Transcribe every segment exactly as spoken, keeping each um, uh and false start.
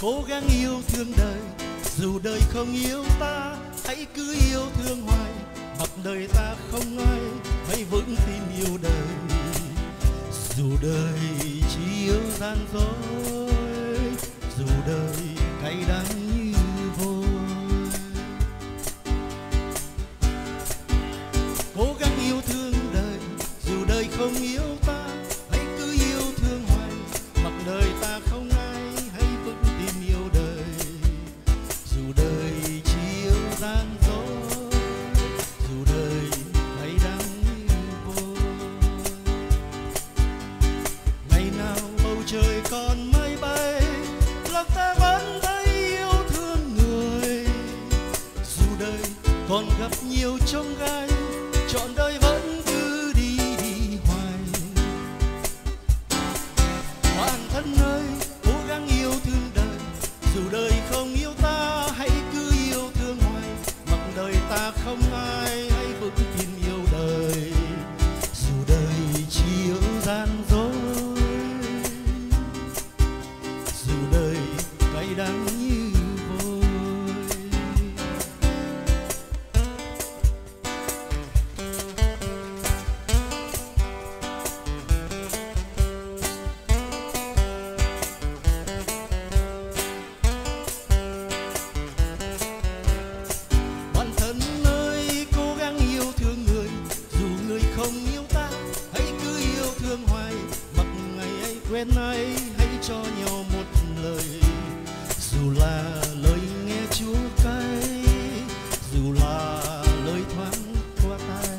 cố gắng yêu thương đời, dù đời không yêu ta, hãy cứ yêu thương hoài. Mặc đời ta không ai, hãy vững tin yêu đời, dù đời chỉ yêu gian dối, dù đời cay đắng như vôi. Cố gắng yêu thương đời, dù đời không yêu ta, hãy cứ yêu thương hoài. Mặc đời ta không ai, hãy vững tin yêu đời, dù đời chỉ yêu gian dối, dù đời cay đắng như vôi. Ngày nào bầu trời còn mây bay, lòng ta vẫn thấy yêu thương người, dù đời còn gặp nhiều chông gai, trọn đời vẫn cứ đi đi hoài. Bản thân ơi, cố gắng yêu thương đời, dù đời không yêu ta, hãy cứ yêu thương hoài. Mặc đời ta không ai, hãy vững tin yêu đời, dù đời chỉ yêu gian dối, dù đời cay đắng như vôi. Bản thân ơi, cố gắng yêu thương người, dù người không yêu ta, hãy cứ yêu thương hoài. Mặc ngày ấy quen ai, hãy cho nhau một lời, dù là lời nghe chua cay, dù là lời thoáng qua tai.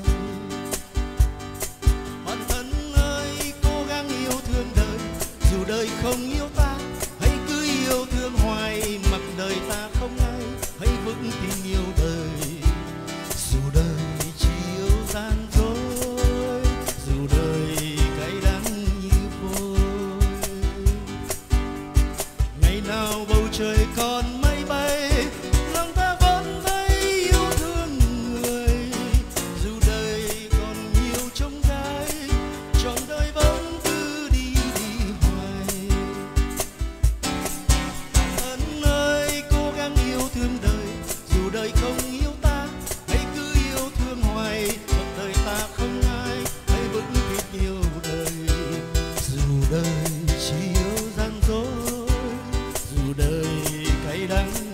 Bản thân ơi, cố gắng yêu thương đời, dù đời không yêu ta, hãy cứ yêu thương hoài. Mặc đời ta không ai, hãy vững tin yêu đời, dù đời chỉ yêu gian dối, dù đời cay đắng như vôi. Ngày nào bầu trời còn mây bay, lòng ta vẫn thấy yêu thương người, dù đời còn nhiều chông gai, trọn đời vẫn cứ đi đi hoài. Thân ơi, cố gắng yêu thương đời, dù đời không yêu ta, hãy cứ yêu thương hoài. Mặc đời ta không ai, hãy vững tin yêu đời, dù đời chỉ yêu gian dối, dù đời cay đắng